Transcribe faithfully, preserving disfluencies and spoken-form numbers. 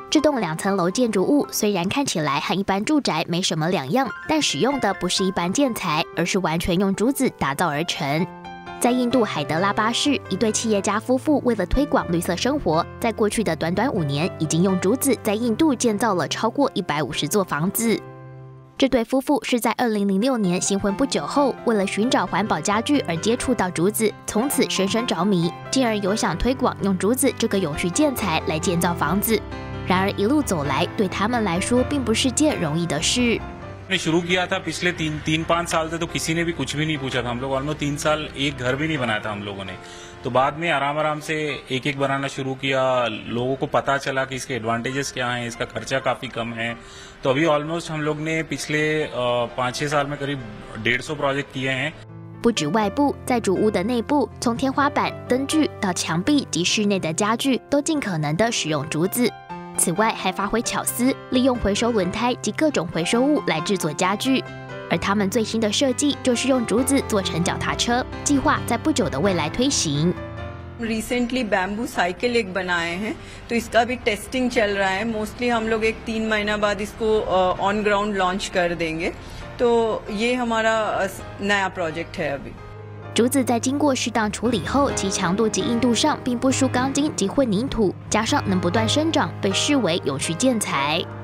这栋两层楼建筑物虽然看起来和一般住宅没什么两样，但使用的不是一般建材，而是完全用竹子打造而成。在印度海德拉巴市，一对企业家夫妇为了推广绿色生活，在过去的短短五年，已经用竹子在印度建造了超过一百五十座房子。这对夫妇是在二零零六年新婚不久后，为了寻找环保家具而接触到竹子，从此深深着迷，进而有想推广用竹子这个永续建材来建造房子。然而一路走来，对他们来说并不是件容易的事。 ने शुरू किया था पिछले तीन तीन पाँच साल से तो किसी ने भी कुछ भी नहीं पूछा था। हम लोग ऑलमोस्ट तीन साल एक घर भी नहीं बनाया था हम लोगों ने। तो बाद में आराम आराम से एक एक बनाना शुरू किया। लोगों को पता चला कि इसके एडवांटेजेस क्या हैं, इसका खर्चा काफी कम है। तो अभी ऑलमोस्ट हम लोग ने पिछले पाँच छह साल में करीब डेढ़ सौ प्रोजेक्ट किए हैं। 不止外部，在主屋的内部，从天花板、灯具到墙壁及室内的家具，都尽可能的使用竹子。此外，还发挥巧思，利用回收轮胎及各种回收物来制作家具。而他们最新的设计就是用竹子做成脚踏车，计划在不久的未来推行。 रिसेंटली बैम्बू साइकिल एक बनाए हैं, तो इसका भी टेस्टिंग चल रहा है। मोस्टली हम लोग एक तीन महीना बाद इसको ऑन ग्राउंड लॉन्च कर देंगे। तो ये हमारा नया प्रोजेक्ट है अभी। 竹子在经过适当处理后，其强度及硬度上并不输钢筋及混凝土，加上能不断生长，被视为永续建材。